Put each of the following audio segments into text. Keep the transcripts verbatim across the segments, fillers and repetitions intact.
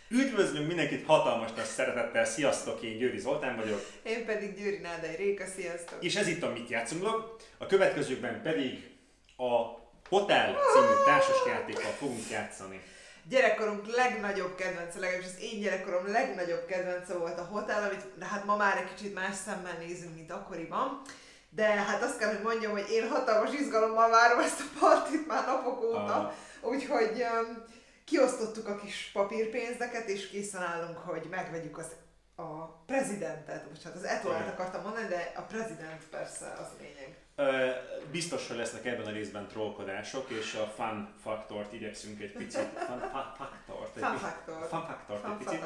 Üdvözlünk mindenkit hatalmas nagy szeretettel, sziasztok, én Győri Zoltán vagyok. Én pedig Győri Nádai Réka, sziasztok. És ez itt a Mit játszunk vlog, a következőkben pedig a Hotel című társasjátékkal fogunk játszani. Gyerekkorunk legnagyobb kedvence, legalábbis az én gyerekkorom legnagyobb kedvence volt a Hotel, amit hát ma már egy kicsit más szemmel nézünk, mint akkoriban. De hát azt kell, hogy mondjam, hogy én hatalmas izgalommal várom ezt a partit már napok óta, ah. úgyhogy um, kiosztottuk a kis papírpénzeket, és készen állunk, hogy megvegyük az, a prezidentet, bocsánat, az etolát akartam mondani, de a prezident persze az lényeg. Biztos, hogy lesznek ebben a részben trollkodások, és a fun faktort igyekszünk egy picit. Fun faktort. Fun faktort. Fun faktort egy picit.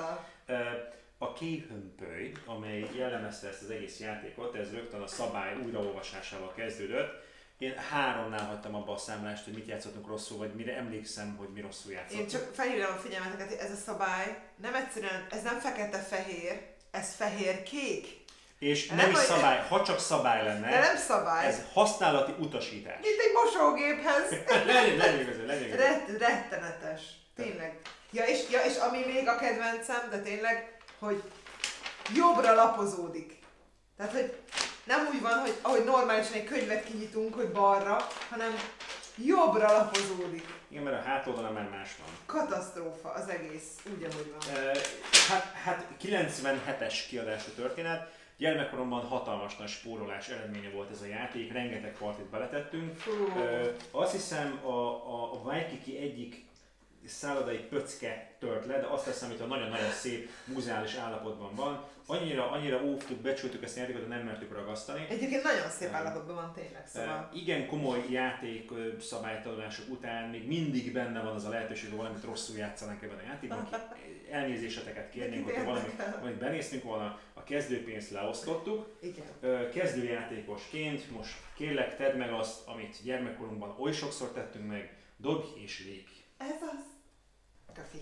A kéhömpöly, amely jellemezte ezt az egész játékot, ez rögtön a szabály újraolvasásával kezdődött. Én háromnál hagytam abba a számlást, hogy mit játszottunk rosszul, vagy mire emlékszem, hogy mi rosszul játszottunk. Én csak felhívnám a figyelmeteket, hogy ez a szabály nem egyszerűen, ez nem fekete-fehér, ez fehér-kék. És nem, nem is szabály, ha csak szabály lenne, de nem szabály. Ez használati utasítás. Mint egy mosógéphez. legyen, legyen igazán, legyen igazán. Rett, rettenetes. Tényleg. Ja és, ja, és ami még a kedvencem, de tényleg, hogy jobbra lapozódik. Tehát, hogy nem úgy van, hogy ahogy normálisan egy könyvet kinyitunk, hogy balra, hanem jobbra lapozódik. Igen, mert a hátoldalon már más van. Katasztrófa az egész, úgy ahogy van. E, hát, hát kilencvenhetes kiadású történet. Gyermekkoromban hatalmas nagy spórolás eredménye volt ez a játék, rengeteg partit beletettünk. E, azt hiszem a, a, a Waikiki egyik szállodai pöcke tört le, de azt hiszem, hogy a nagyon-nagyon szép múzeális állapotban van. Annyira, annyira óvtuk, becsültük ezt a játékot, de nem mertük ragasztani. Egyébként nagyon szép állapotban van tényleg, szóval. Igen komoly játék szabálytalanások után még mindig benne van az a lehetőség, hogy valamit rosszul játszanánk ebben a játékban. Elnézéseteket kérnénk, hogyha valamit, valamit benéztünk volna, a kezdőpénzt leosztottuk. Igen. Kezdőjátékosként most kérlek, tedd meg azt, amit gyermekkorunkban oly sokszor tettünk meg, dobj és lépj. Ez az. Kafi.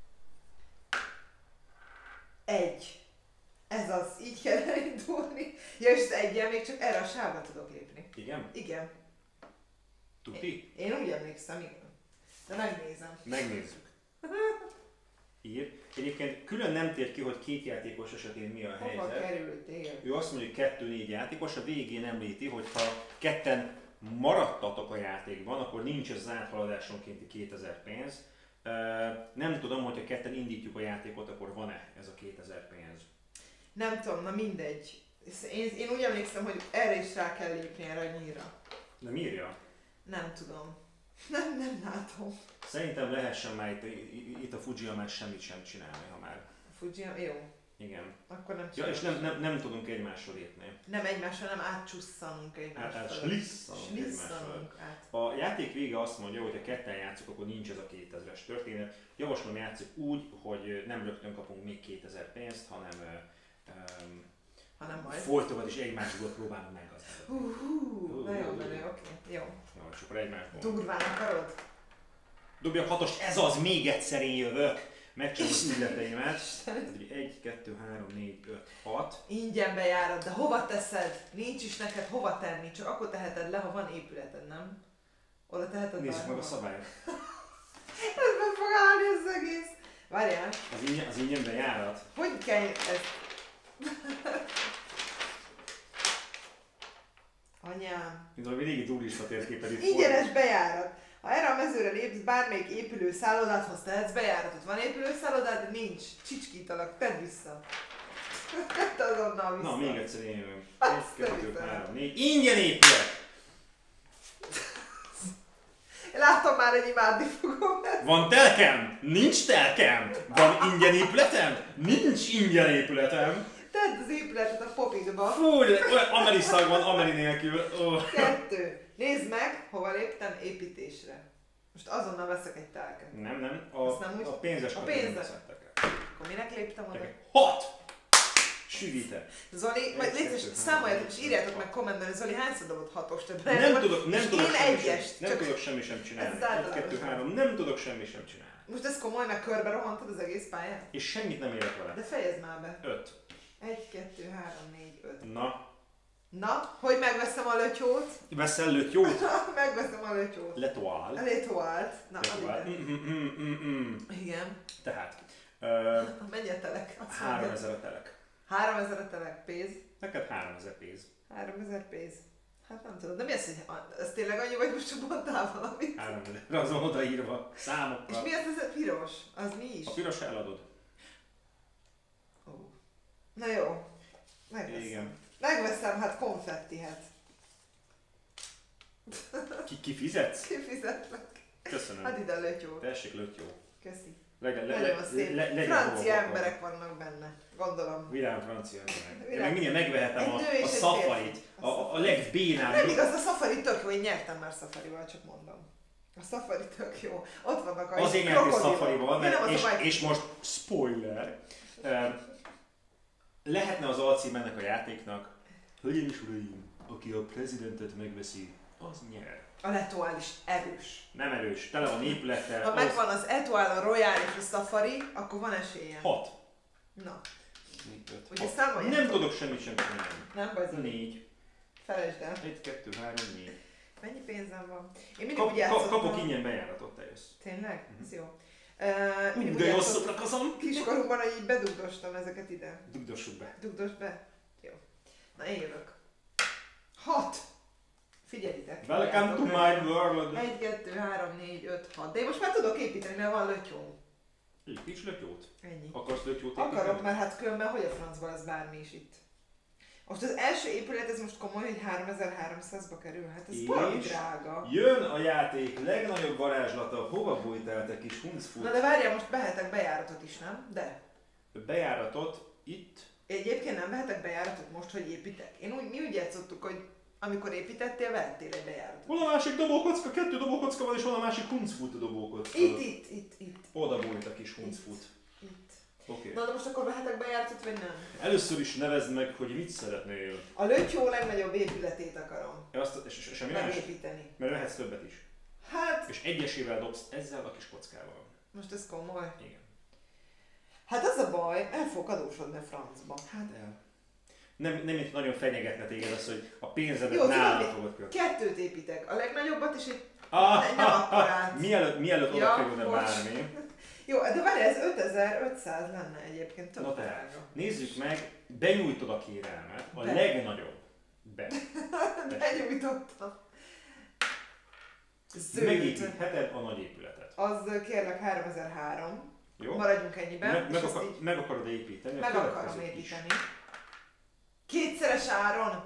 Egy. Ez az, így kell elindulni. Ja, és az egyen még csak erre a sávra tudok lépni. Igen? Igen. Tuti? Én, én úgy emlékszem, igen. De megnézem. Megnézzük. Ír. Egyébként külön nem tér ki, hogy két játékos esetén mi a Hova helyzet. Hova kerültél? Ő azt mondja, hogy kettő-négy játékos, a végén említi, hogy ha ketten maradtatok a játékban, akkor nincs ez az áthaladásonkénti kétezer pénz. Nem tudom, hogyha ketten indítjuk a játékot, akkor van-e ez a kétezer pénz. Nem tudom, na mindegy. Én, én úgy emlékszem, hogy erre is rá kell lépni, erre a nyíra. Nem írja? Nem tudom. Nem, nem látom. Szerintem lehessen már itt, itt a Fujia már semmit sem csinálni, ha már. A Fujia, jó. Igen. Akkor nem ja, és nem, nem, nem tudunk egymásról lépni. Nem egymásról, nem átcsusszanunk egymásról. Hát, slisszanunk egymásról. A játék vége azt mondja, hogy ha ketten játszunk, akkor nincs ez a kétezres történet. Javaslom, játsszuk úgy, hogy nem rögtön kapunk még kétezer pénzt, hanem um, hanem majd folytogat és egymásból próbálunk meggazdagodni. Hú, hú, na jó, menő, oké, jó. Jó, és akkor egymásból. Durván akarod? Dobjak hatost, ez az, még egyszer én jövök! Megcsinálom az ügyleteimet. egy, kettő, három, négy, öt, hat. Ingyen bejárad, de hova teszed? Nincs is neked hova tenni, csak akkor teheted le, ha van épületed, nem? Oda teheted. Nézzük meg a szabályt. Ez meg fog állni az egész. Várjál. Az, ingyen, az ingyen bejárat? Hogy kell ez? Anyám. Mint valami régi turista térképed itt. Ingyenes bejárat. Ha erre a mezőre lépsz, bármelyik épülőszállodáthoz tehetsz bejáratot. Van épülőszállodád, de nincs. Csicskítalak, tedd vissza. Tedd azonnal vissza. Na, még egyszer én jövök. egy, kettő, három, négy. Ingyen épület! Látom már, hogy imádni fogom ezt. Van telkem? Nincs telkem! Van ingyen épületem? Nincs ingyen épületem! Tedd az épületet a popidba. Fú, ameri szag van, ameri nélkül. Oh. Kettő. Nézd meg, hova léptem építésre. Most azonnal veszek egy telket. Nem, nem. A, nem úgy... a pénzes a pénzes. Akkor minek léptem oda? Hat! Süvite. Zoli, majd légy számoljátok és írjátok meg kommentben, hogy Zoli hányszor dobott hatost. Nem tudok, nem tudok én semmi egyest. Sem, nem tudok semmi sem csinálni. egy, kettő, három, nem tudok semmi sem csinálni. Most ez komoly, meg körbe rohantad az egész pályát? És semmit nem érek vele. De fejezd már be. Öt. Egy, kettő, három, négy, öt. Na. Na, hogy megveszem a lötyót? Veszel lötyót? Megveszem a lötyót. Letoál. A letoált. Na, Letoál. Mm, mm, mm, mm, mm. igen. Tehát, Uh, Mennyi a telek? háromezer a telek. háromezer a telek, pénz. Neked háromezer pénz. háromezer pénz. Hát nem tudom, de mi az, hogy ez tényleg annyi, vagy most csak mondtál valamit? háromezer, az van odaírva számokkal. És mi az ez a piros? Az mi is? A piros eladod. Ó. Na jó, megveszem. Igen. Megveszem, hát konfettihet. Ki, ki fizetsz? Kifizetlek. Köszönöm. Hát ide a lötyó. Tessék, lötyó. Köszi. Legyen, le, Nagyon le, szép. le, legyen Francia hova emberek vannak benne, gondolom. Vidám francia emberek. Én Vidám. meg mindjárt megvehetem Egy a, nő és a egy szafarit, férfi. a, a, a legbénább. Nem igaz, a Safari tök jó, én nyertem már Safarival, csak mondom. A Safari tök jó. Ott vannak a Azért nyertél krokodilok. Safarival, Én nem mert az és, a baj- és most spoiler. eh, Lehetne az alcím ennek a játéknak, hölgyeim és uraim, aki a prezidentet megveszi, az nyer. A Letoile is erős. Nem erős, tele van épülettel. Ha megvan az Etoile, a Royal és a Safari, akkor van esélye. Hat. Na, négy, öt, ugye hat. számoljátok? Nem tudok semmit sem csinálni. Nem baj, Zoli. Négy. Felejtsd el. Egy, kettő, három, négy. Mennyi pénzem van? Én mindig Kap, úgy játszottam. kap, kapok ingyen bejáratot, te jössz. Tényleg? Mhm. Ez jó. Uh, mindig De úgy jól játszottam szórakozom. kiskorunkban, hogy így bedugdostam ezeket ide. Dugdossuk be. Dugdos be. Jó. Na én jövök. Hat. Figyelitek. Welcome to figyeljetek. my world. Egy, kettő, három, négy, öt, hat. De én most már tudok építeni, mert van lötyóm. Építs lötyót. Ennyi. Akarsz lötyót építeni? Akarok, mert hát különben hogy a francba lesz bármi is itt. Most az első épület, ez most komoly, hogy háromezer-háromszázba kerül. Hát ez És? valami drága. Jön a játék legnagyobb varázslata, hova bújtál te kis huncfut? Na de várjál, most behetek bejáratot is, nem? De. Bejáratot itt. Egyébként nem vehetek bejáratot most, hogy építek. Én úgy, mi úgy játszottuk, hogy amikor építettél, vehettél egy bejáratot. Hol a másik dobókocka? Kettő dobókocka van, és hol a másik huncfut dobókocka? Itt, itt, itt, itt. Oda bújt a kis huncfut. Itt. Oké. Na de most akkor vehetek bejáratot, vagy nem? Először is nevezd meg, hogy mit szeretnél. A lötyó legnagyobb épületét akarom Azt, és, és semmi más? megépíteni. Mert vehetsz többet is. Hát, És egyesével dobsz ezzel a kis kockával. most ez komoly. Igen. Hát az a baj, el fogok adósodni a francba. Hát el. Nem, nem itt nagyon fenyegetne téged az, hogy a pénzedet Jó, nála tudod fogod költeni. Kettőt építek. A legnagyobbat és egy... Ah, ne- nem ah, akkorát. ah, mielőtt, mielőtt Ja, oda kerülne bocs. bármi. Jó, de várj, ez ötezer-ötszáz lenne egyébként, tök Na tehát, drága. nézzük meg, benyújtod a kérelmet, a Be. legnagyobb. Be. Benyújtottam. Zöld. Megépítheted a nagy épületet. Az kérlek háromezer-három. Jó? Maradjunk ennyiben. Meg, és meg, ezt akar, így meg akarod építeni? a meg akarom következőt is. építeni. Kétszeres áron.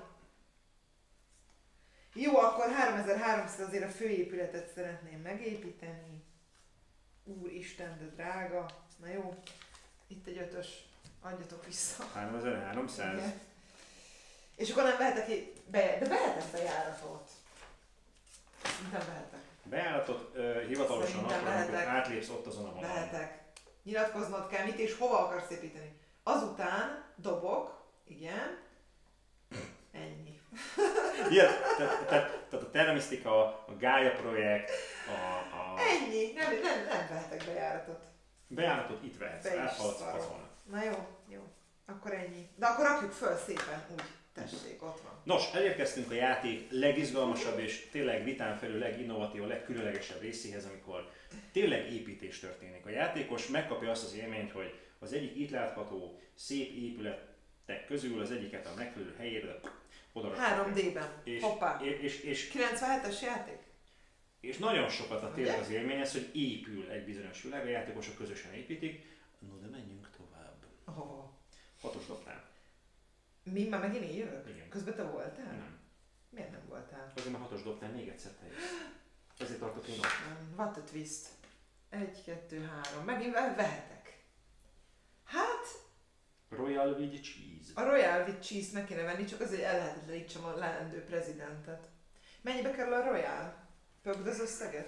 Jó, akkor háromezer-háromszáz azért a főépületet szeretném megépíteni. Úristen, de drága. Na jó, itt egy ötös. Adjatok vissza. háromezer-háromszáz. Igen. És akkor nem vehetek egy... Be, de vehetek bejáratot. Nem vehetek. Bejáratot uh, hivatalosan Szerintem akkor, amikor vehetek. átlépsz ott azon a vonalon. Vehetek. Nyilatkoznod kell, mit és hova akarsz építeni. Azután dobok, igen, ennyi. Igen, tehát, tehát, tehát a Terramisztika, a Gaia projekt, a, a Ennyi, nem, nem, nem vehetek bejáratot. bejáratot itt vehetsz, Be is áthaladsz szarom. azon. Na jó, jó. Akkor ennyi. De akkor rakjuk föl szépen, úgy. Tessék, ott van. Nos, elérkeztünk a játék legizgalmasabb és tényleg vitán felül leginnovatív, legkülönlegesebb részéhez, amikor tényleg építés történik. A játékos megkapja azt az élményt, hogy az egyik itt látható szép épületek közül az egyiket a megfelelő helyére oda rakja. három dé-ben. És, Hoppá. és, és, és, kilencvenhetes játék? és nagyon sokat a tényleg Ugye? az élmény ez, hogy épül egy bizonyos világ, a játékosok közösen építik. No, de menjünk tovább. Oh. Hatos dobnál. Mi? Már megint én jövök? Igen. Közben te voltál? Nem. Miért nem voltál? Azért már hatos dobnál, még egyszer te jössz. Ezért tartok én ott. Um, What a twist. Egy, kettő, három. Megint ve- vehetek. Hát, Royal with cheese. a Royal with Cheese meg kéne venni, csak azért ellehetetlenítsem a leendő prezidentet. Mennyibe kerül a Royal? Pögd az összeget?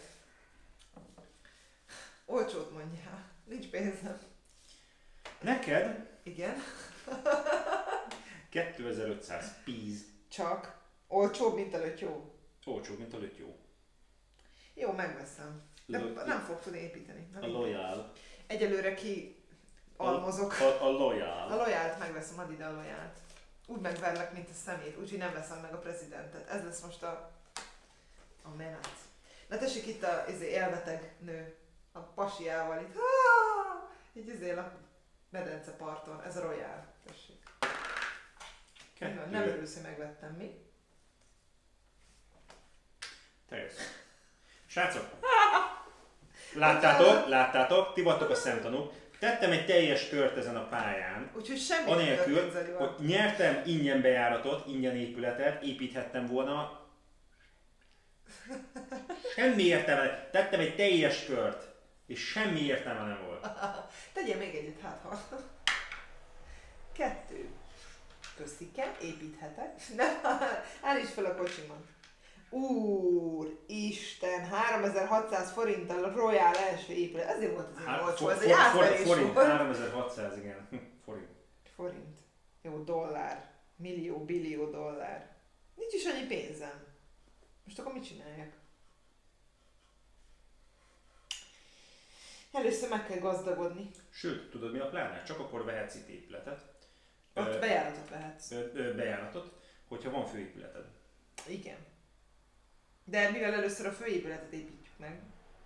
Olcsót mondjál. Nincs pénzem. Neked Igen. kétezer-ötszáz pénz. Csak. Olcsóbb, mint előtt jó. Olcsóbb, mint a lötyó. Jó, megveszem. De Lo- nem fog tudni építeni. A loyal. Egyelőre ki almozok. A, a loyal. A lojált megveszem, add ide a lojált. Úgy megverlek, mint a szemét, úgyhogy nem veszem meg a prezidentet. Ez lesz most a, a menet. Na tessék itt a izé, élveteg nő, a pasiával itt. Ah! Így izél a medence parton. Ez a Royal. Tessék. Nem, nem örülsz, hogy megvettem, mi? Te jössz. Srácok! Láttátok? Láttátok? Ti vagytok a szemtanúk. Tettem egy teljes kört ezen a pályán. Úgyhogy semmi anélkül, hogy nyertem ingyen bejáratot, ingyen épületet, építhettem volna. Semmi értelme. Tettem egy teljes kört. És semmi értelme nem volt. Tegyél még egyet, hát ha. Kettő. Köszike, építhetek. Nem, állíts fel a kocsimat. Úr, Isten, háromezer-hatszáz forinttal a Royal első épület. Ezért volt az ilyen olcsó, ez egy átverés forint, volt. háromezer-hatszáz, igen. Forint. Forint. Jó, dollár. Millió, billió dollár. Nincs is annyi pénzem. Most akkor mit csináljak? Először meg kell gazdagodni. Sőt, tudod mi a plánál? Csak akkor vehetsz itt épületet. Ott ö, bejáratot vehetsz. Ö, ö, bejáratot, hogyha van főépületed. Igen. De mivel először a főépületet építjük meg.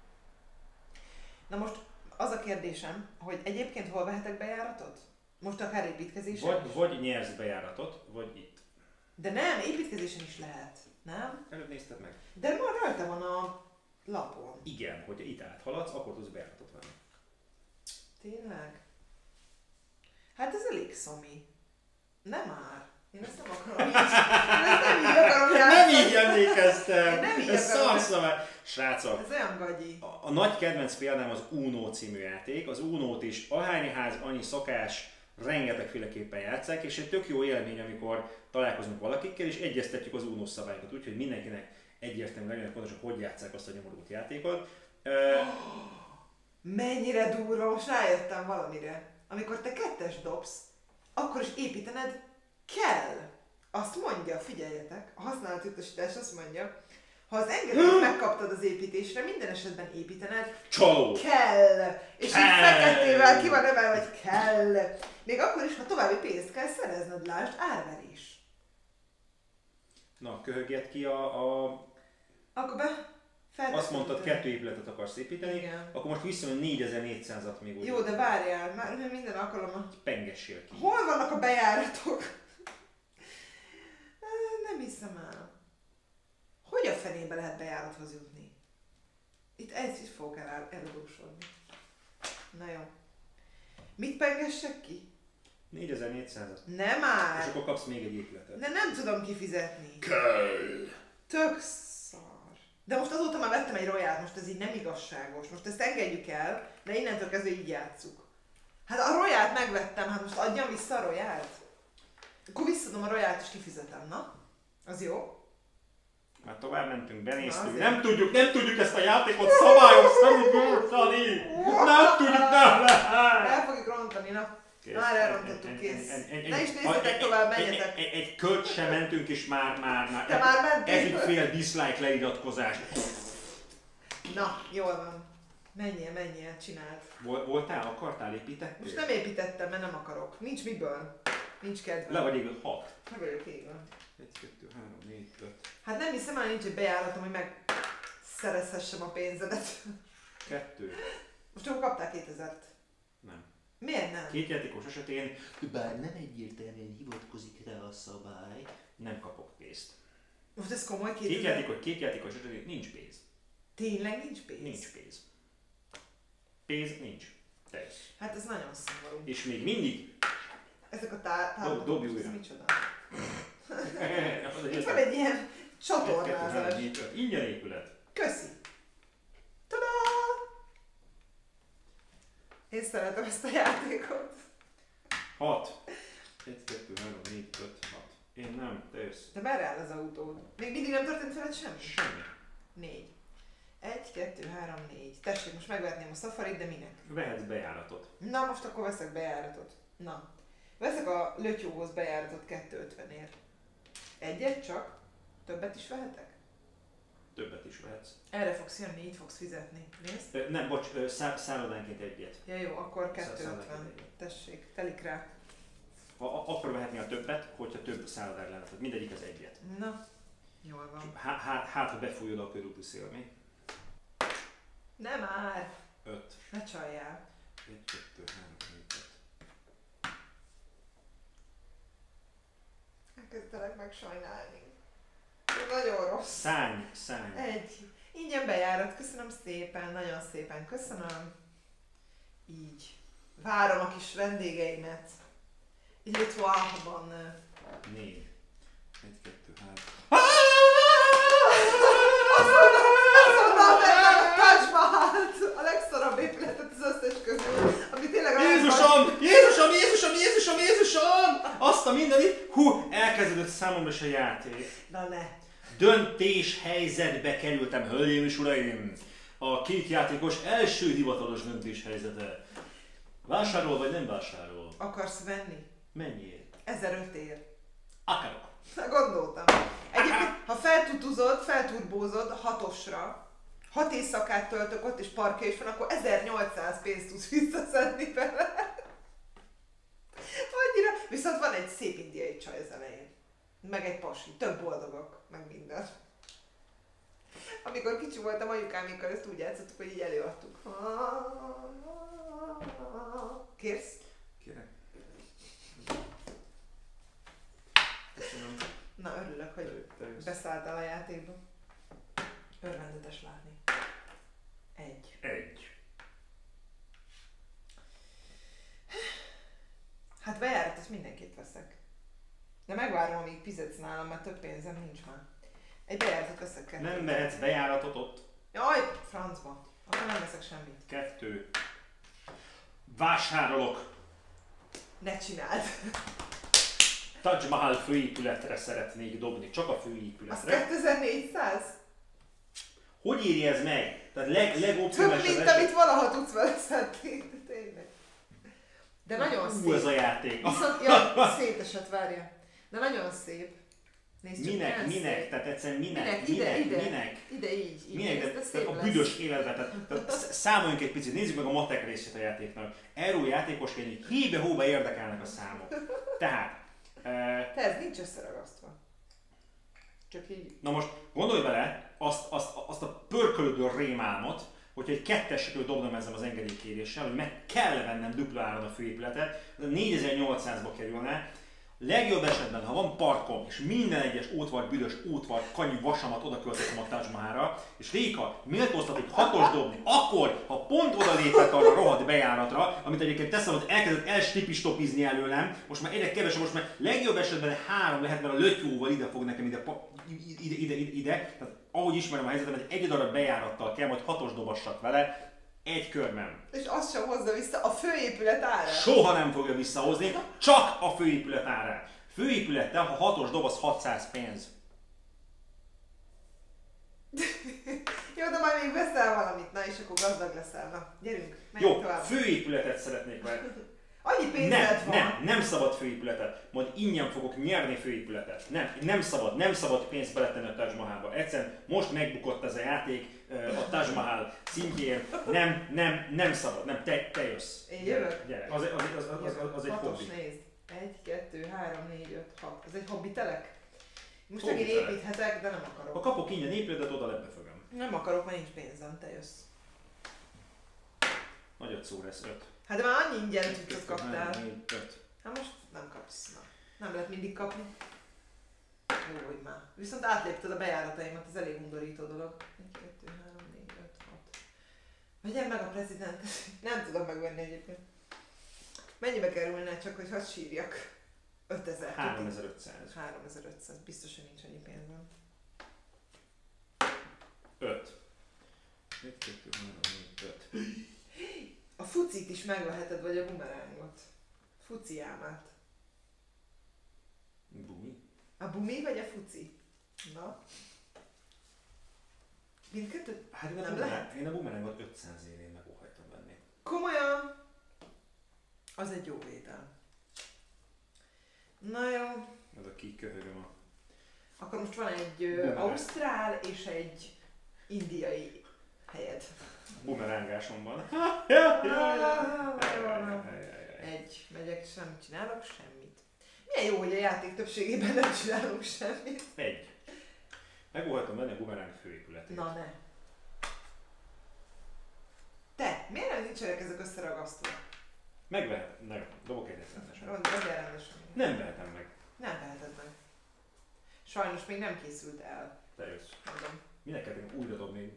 Na most az a kérdésem, hogy egyébként hol vehetek bejáratot? Most akár építkezésen vagy, is? Vagy nyersz bejáratot, vagy itt. De nem, építkezésen is lehet, nem? Előbb nézted meg. De már rajta van a lapon. Igen, hogyha itt áthaladsz, akkor tudsz bejáratot venni. Tényleg? Hát ez elég szomi. Nem már. Én ezt nem akarom így. Én ezt nem így akarom játszani. Nem így emlékeztem. Én nem így Ez akarom. szarszavár. Srácok, Ez olyan gagyi. a, a nagy kedvenc példám az Uno című játék. Az Unót is ahány ház, annyi szokás, rengetegféleképpen játsszák, és egy tök jó élmény, amikor találkozunk valakikkel, és egyeztetjük az Uno szabályokat, úgyhogy mindenkinek egyértelmű legyen pontosan, hogy játsszák azt a nyomorult játékot. Uh, Mennyire durva, most rájöttem valamire. Amikor te kettes dobsz, akkor is építened kell. Azt mondja, figyeljetek, a használat utasítás azt mondja, ha az engedélyt megkaptad az építésre, minden esetben építened Csaló! kell. És Kell. így fekettével ki van emelve, hogy kell. Még akkor is, ha további pénzt kell szerezned, lásd, árverés. Na, köhögjed ki a... a... Akkor be... Azt mondtad, kettő épületet akarsz építeni, igen. Akkor most viszont négyezer-négyszázat még úgy. Jó, de várjál, már minden alkalommal. Pengessél ki. Hol vannak a bejáratok? Nem hiszem el. Hogy a fenébe lehet bejárathoz jutni? Itt ez is fogok el eladósodni. Na jó. Mit pengessek ki? négyezer-négyszázat. Nem már! És akkor kapsz még egy épületet. De nem tudom kifizetni. Kell. Tök szar. De most azóta már vettem egy Royalt, most ez így nem igazságos. Most ezt engedjük el, de innentől kezdve így játsszuk. Hát a Royalt megvettem, hát most adjam vissza a Royalt? Akkor visszadom a Royalt és kifizetem, na? Az jó? Már tovább mentünk, benéztünk. Na, nem tudjuk, nem tudjuk ezt a játékot szabályos szerint gyújtani! Nem tudjuk, nem lehet! El fogjuk rontani, na. Kész. Már elrontottuk, kész. Ne is nézzetek tovább, menjetek. Egy, egy, egy kört sem mentünk, és már, már, már. Te már mentél? Egyfél dislike leiratkozás. Na, jól van. Menjél, menjél, csináld. Vol, voltál? Akartál? Építettél? Most nem építettem, mert nem akarok. Nincs miből. Nincs kedvem. Le vagy égve hat. Le vagyok égve. egy, kettő, három, négy, öt. Hát nem hiszem, hogy nincs egy bejáratom, hogy megszerezhessem a pénzedet. Kettő. Most akkor kaptál kétezert. Nem. Miért nem? Két játékos esetén Bár nem egyértelműen hivatkozik rá a szabály. nem kapok pénzt. Most ez komoly Két kétezer? játékos, két játékos esetén nincs pénz. Tényleg nincs pénz? Nincs pénz. Pénz nincs. Teljes. Hát ez nagyon szomorú. És még mindig... Ezek a tá- táblák, dobj most ez újra. micsoda? Az egy Itt van ötlet. egy ilyen Egy, kettő, három, csatornázás. négy, öt. Ingyen épület. Köszi! Tada! Én szeretem ezt a játékot. Hat. egy, kettő, három, négy, öt, hat. Én nem, te jössz. De merre áll az autód? Még mindig nem történt veled semmi? Semmi. Négy. Egy, kettő, három, négy. Tessék, most megvetném a Safarit, de minek? Vehetsz bejáratot. Na, most akkor veszek bejáratot. Na. Veszek a lötyóhoz bejáratot kétszázötvenért. Egyet csak? Többet is vehetek? Többet is vehetsz. Erre fogsz jönni, így fogsz fizetni. Nézd. Ö, Nem, bocs, ö, szá- szállodánként egyet. Ja jó, akkor Szá- kétszázötven. szállodánként egyet. Tessék, telik rá. Ha, a- akkor vehetni a többet, hogyha több szállodár lenne. Tehát mindegyik az egyet. Na, jól van. Hát, hát, hát ha befújod a körúti szél, mi? Nem már! Öt. Ne csaljál. egy, kettő, három, négy, öt. Elkezdtelek megsajnálni. Nagyon rossz. Szány, szány. Egy. Ingyen bejárat, köszönöm szépen, nagyon szépen köszönöm. Így. Várom a kis vendégeimet. Így Lituánban. Négy. Egy, kettő, három. Azonnal vettem a Taj Mahalt, a legszarabb épületet az összes közül, ami tényleg a Jézusom! Jézusom! Jézusom! Jézusom! Jézusom! Azt a mindenit! Hú, elkezdődött számomra is a játék. Na ne. Döntés helyzetbe kerültem, hölgyeim és uraim! A két játékos első hivatalos döntés helyzete. Vásárol vagy nem vásárol? Akarsz venni? Mennyiért? ezeröt ér. Akarok. Na, gondoltam. Egyébként, ha feltutuzod, felturbózod hatosra, hat éjszakát töltök ott és parkja is van, akkor ezernyolcszáz pénzt tudsz visszaszedni vele. Annyira. Viszont van egy szép indiai csaj az elején. Meg egy pasi. Tök boldogok. Meg minden. Amikor kicsi voltam, anyukámékkal ezt úgy játszottuk, hogy így előadtuk. Kérsz? Kérek. Köszönöm. Na, örülök, hogy beszálltál a játékba. Örvendetes látni. Egy. Egy. Hát bejárat, ezt mindenkit veszek. De megvárom, amíg fizetsz nálam, mert több pénzem nincs már. Egy bejáratot veszek kettőt. Nem vehetsz bejáratot ott. Jaj, francba. Akkor nem veszek semmit. Kettő. Vásárolok. Ne csináld. Taj Mahal főépületre szeretnék dobni. Csak a Az főépületre. kétezer-négyszáz? Hogy éri ez meg? Tehát leg, Több, legoptimálisabb mint eset- amit valaha tudsz vele szedni. De tényleg. De nagyon Hú, szép. ez a játék. Viszont, ja, szétesett, várja. De nagyon szép. Nézd csak, Minek, milyen minek? szép. Tehát egyszerűen minek, Minek? minek, Ide, ide. minek? Ide így, így. Minek? Nézd, De, ez tehát szép a lesz. büdös életet, tehát, tehát sz- számoljunk egy picit, nézzük meg a matek részét a játéknak. Erről játékosként hébe-hóba érdekelnek a számok. Tehát, e, Te, ez nincs összeragasztva. Csak így. na most gondolj bele azt, azt, azt a pörkölődő rémálmot, hogyha egy kettesről dobnom ezzel az engedélykéréssel, hogy meg kell vennem dupla áron a főépületet, négyezer-nyolcszázba kerülne. Legjobb esetben, ha van parkom, és minden egyes ótvar, büdös ótvar, kanyi vasamat oda költöttem a Taj Mahalra, és Réka méltóztat egy hatos dobni, akkor, ha pont oda lépett arra a rohadt bejáratra, amit egyébként teszem, hogy elkezdett elstipistopizni előlem, most már egyre kevesebb, most már legjobb esetben három lehet, mert a lötyóval ide fog nekem ide, pa- ide, ide, ide, ide. Tehát ahogy ismerem a helyzetet, egy darab bejárattal kell, majd hatos dobassak vele, egy körben. És azt sem hozza vissza a főépület árát. Soha nem fogja visszahozni, csak a főépület árát. Főépülettel, ha hatos dob, az hatszáz pénz. Jó, de majd még veszel valamit, na és akkor gazdag leszel. Na, gyerünk, menjünk Jó, tovább. főépületet szeretnék meg. Annyi pénzed Nem, van. nem, nem szabad főépületet. Majd ingyen fogok nyerni főépületet. Nem, nem szabad, nem szabad pénzt beletenni a Taj Mahalba. Egyszerűen most megbukott ez a játék a Taj Mahal szintjén. Nem, nem, nem szabad. Nem, te, te jössz. Én jövök? Gyere, az, az, az, az, az, az, az egy Hatos, hobbi. nézd. Egy, kettő, három, négy, öt, hat. Ez egy hobbi telek? Most Hobbi megint telek. építhetek, de nem Ha akarok. kapok ingyen épületet, oda lebefögöm. Nem akarok, mert nincs pénzem, te jössz. Nagyot szó lesz, öt. Hát de már annyi ingyen cuccot kaptál. négy, öt. Hát most nem kapsz. Na. Nem lehet mindig kapni. Úgy már. Viszont átlépted a bejárataimat, ez elég undorító dolog. egy, kettő, három, négy, öt, hat. Vegyem meg a prezidentet. Nem tudom megvenni egyébként. Mennyibe kerülne csak, hogy hadd sírjak? ötezer. háromezer-ötszáz. háromezer-ötszáz. Biztos, hogy nincs annyi pénzem. öt. egy, kettő, három, négy, öt. A fucit is megveheted, vagy a bumerángot. Fuci álmát. Bumi. A bumi vagy a fuci? Na. Mindkettőt? Hát én a, Nem bumerang, lehet. én a bumerangot ötszáz évén meg óhajtam venni. Komolyan? Az egy jó vétel. Na jó. Ez a kiköhögöm a... Akkor most van egy ö, Bumerang. ausztrál és egy indiai helyed. Bumerángásom van. Egy. Megyek, semmit csinálok, semmit. Milyen jó, hogy a játék többségében nem csinálunk semmit. Egy. Megóhajtom venni a bumeráng főépületét. Na ne. Te, miért nem nincsenek ezek összeragasztva? Megvehetem, nem, dobok egyet rendesen. Mondjál rendesen. Nem vehetem meg. Nem veheted meg. Sajnos még nem készült el. Te jössz. Mondom. Minek kell újra dobni?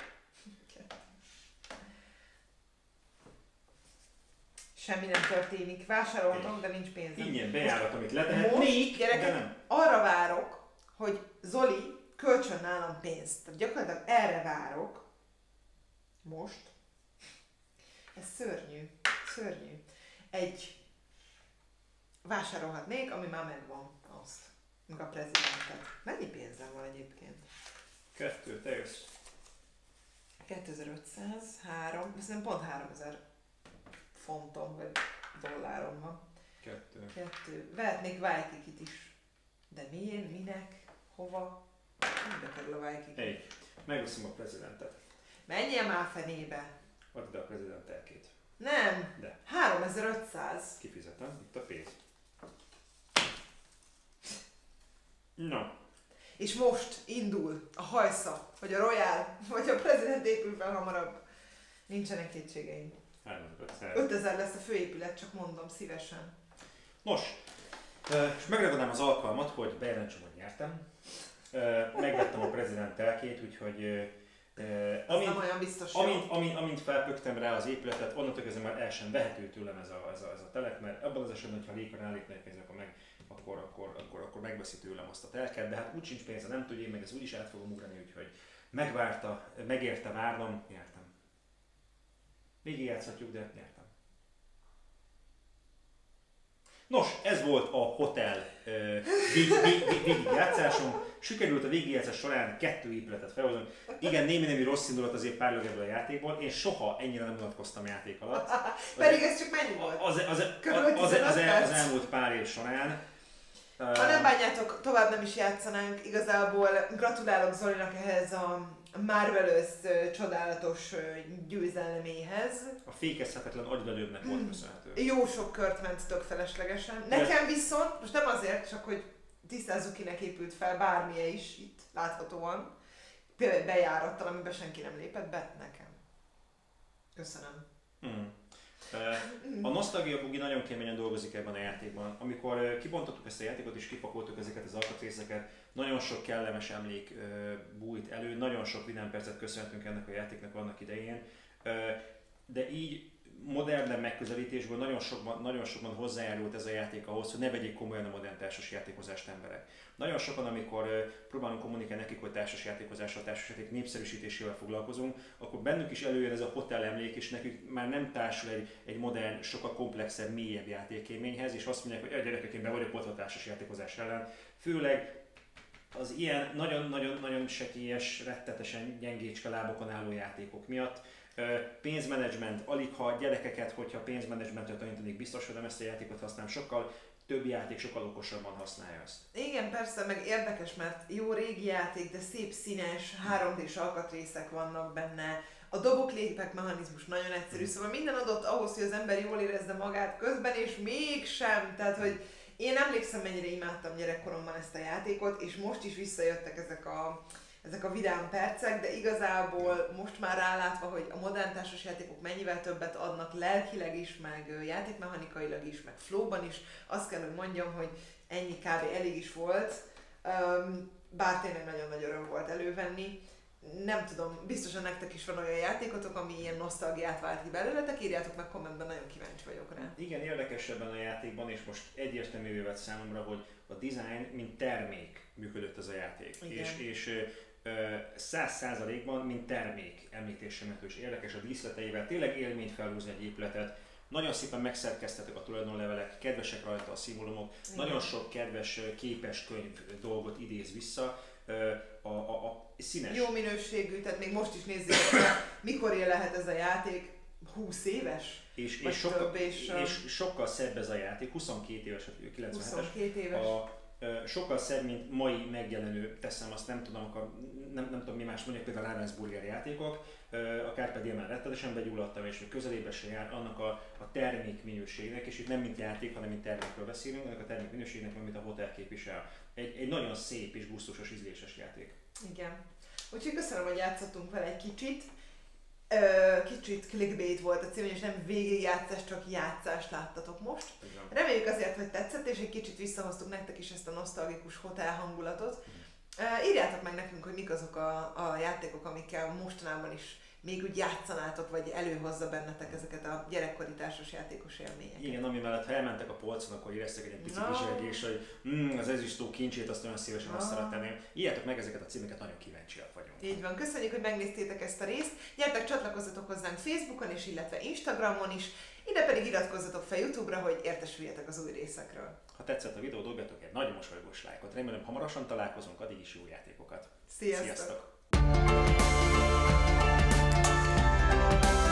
Semmi nem történik. Vásároltam, de nincs pénzem. Ingyen bejárat, amit letehetnék, Most, de nem. arra várok, hogy Zoli kölcsön nálam pénzt. Tehát gyakorlatilag erre várok. Most. Ez szörnyű. Szörnyű. Egy vásárolhatnék, ami már megvan. Azt. Meg a prezidentet. Mennyi pénzem van egyébként? Kettő, te jössz. kétezer-ötszáz, három, szerintem pont háromezer fontom, vagy dollárom van. Kettő. Kettő. Vehetnék Waikikit is. De miért, minek, hova? Mibe kerül a Waikiki? Egy. Megveszem a prezidentet. Menjél már fenébe! Add ide a prezident elkét. Nem! De. háromezer-ötszáz. Kifizetem, itt a pénz. No. És most indul a hajsza, vagy a Royal, vagy a prezident épül fel hamarabb. Nincsenek kétségeim. háromezer-ötszáz. ötezer lesz a főépület, csak mondom szívesen. Nos, és megragadnám az alkalmat, hogy bejelentsem, hogy nyertem. Megvettem a prezident telkét, úgyhogy amint, nem olyan biztos, amint, amint, amint felpöktem rá az épületet, onnantól kezdve már el sem vehető tőlem ez a, ez a, ez a telek, mert abban az esetben, hogyha Réka rálépnek ezek a meg, akkor, akkor, akkor, akkor megveszi tőlem azt a telket, de hát úgy sincs pénze, nem tudja, én meg ez úgyis át fogom ugrani, úgyhogy megvárta, megérte várnom, nyertem. Végig játszhatjuk, de nyertem. Nos, ez volt a hotel végigjátszásom. Sikerült a végigjátszás során kettő épületet felhozni. Igen, némi-némi rossz indulat azért párlog ebből a játékból. Én soha ennyire nem unatkoztam játék alatt. Pedig ez csak mennyi volt? Az, az, az, az, az, az, az elmúlt pár év során. Ha nem bánjátok, tovább nem is játszanánk. Igazából gratulálok Zolinak ehhez a Marvelous csodálatos győzelméhez. A fékezhetetlen agylelőbbnek volt köszönhető. Jó sok kört ment tök feleslegesen. Nekem viszont, most nem azért, csak hogy tisztázzuk, kinek épült fel bármilyen is itt láthatóan. Például egy bejárattal, amiben senki nem lépett be, nekem. Köszönöm. Hmm. A Nostalgia Bugi nagyon keményen dolgozik ebben a játékban. Amikor kibontottuk ezt a játékot és kipakoltuk ezeket az alkatrészeket, nagyon sok kellemes emlék bújt elő, nagyon sok vidám percet köszönhetünk ennek a játéknak annak idején. De így modern megközelítésből nagyon sokban, nagyon sokban hozzájárult ez a játék ahhoz, hogy ne vegyék komolyan a modern társas játékozást emberek. Nagyon sokan, amikor próbálunk kommunikálni nekik, hogy társas játékozással, társas játék népszerűsítésével foglalkozunk, akkor bennük is előjön ez a hotel emlék, és nekik már nem társul egy, egy modern, sokkal komplexebb, mélyebb játékélményhez, és azt mondják, hogy a gyerekek, én be vagyok ott a társas játékozás ellen. Főleg az ilyen nagyon-nagyon-nagyon sekélyes, rettetesen gyengécske lábokon álló játékok miatt. Pénzmenedzsment, alig ha gyerekeket, hogyha pénzmenedzsmentet tanítanék, biztos, hogy nem ezt a játékot használom, sokkal több játék, sokkal okosabban használja ezt. Igen, persze, meg érdekes, mert jó régi játék, de szép színes, három dés alkatrészek vannak benne, a dobok-lépek mechanizmus nagyon egyszerű, szóval minden adott ahhoz, hogy az ember jól érezze magát közben, és mégsem, tehát hogy én emlékszem, mennyire imádtam gyerekkoromban ezt a játékot, és most is visszajöttek ezek a ezek a vidám percek, de igazából most már rálátva, hogy a modern társas játékok mennyivel többet adnak lelkileg is, meg játékmechanikailag is, meg flowban is, azt kell, hogy mondjam, hogy ennyi kb. Elég is volt, bár tényleg nagyon nagy öröm volt elővenni. Nem tudom, biztosan nektek is van olyan játékotok, ami ilyen nosztalgiát vált ki belőletek, írjátok meg kommentben, nagyon kíváncsi vagyok rá. Igen, érdekes ebben a játékban, és most egyértelművé vált számomra, hogy a design mint termék működött ez a játék. Igen. És, és száz százalékban, mint termék említésre és érdekes a díszleteivel, tényleg élményt felhúzni egy épületet, nagyon szépen megszerkesztettek a tulajdonlevelek, kedvesek rajta a szimbólumok, nagyon sok kedves képeskönyv dolgot idéz vissza, a, a, a színes. Jó minőségű, tehát még most is nézzék, hogy mikor lehet ez a játék, húsz éves? És, és, sokkal, több, és, és sokkal szebb ez a játék, huszonkét éves, kilencvenhetes. huszonkét éves. A, sokkal szebb, mint mai megjelenő, teszem azt, nem tudom, akkor, nem, nem tudom mi más mondják, például a Ravensburger játékok, a Carpe Diem-en rettetesen begyulladtam, és közelébe se jár annak a, a termék minőségnek, és itt nem mint játék, hanem mint termékről beszélünk, annak a termék minőségnek, amit a hotel képvisel. Egy, egy nagyon szép és gusztusos, ízléses játék. Igen. Úgyhogy köszönöm, hogy játszottunk vele egy kicsit. Ö, kicsit clickbait volt a cím, és nem végigjátszás, csak játszást láttatok most. Igen. Reméljük azért, hogy tetszett, és egy kicsit visszahoztuk nektek is ezt a nosztalgikus hotel hangulatot. Uh, írjátok meg nekünk, hogy mik azok a, a játékok, amikkel mostanában is még úgy játszanátok, vagy előhozza bennetek ezeket a gyerekkori társas játékos élményeket. Igen, ami mellett ha elmentek a polcon, akkor éreztek egy pici No. bizsergés, hogy mm, az ezüstó kincsét azt olyan szívesen No. azt szeretném. Írjátok meg ezeket a címeket, nagyon kíváncsiak vagyunk. Így van, köszönjük, hogy megnéztétek ezt a részt. Gyertek, csatlakozzatok hozzánk Facebookon és illetve Instagramon is. Ide pedig iratkozzatok fel YouTube-ra, hogy értesüljetek az új részekről. Ha tetszett a videó, dobjatok egy nagy mosolygós lájkot. Remélem hamarosan találkozunk, addig is jó játékokat. Sziasztok! Sziasztok.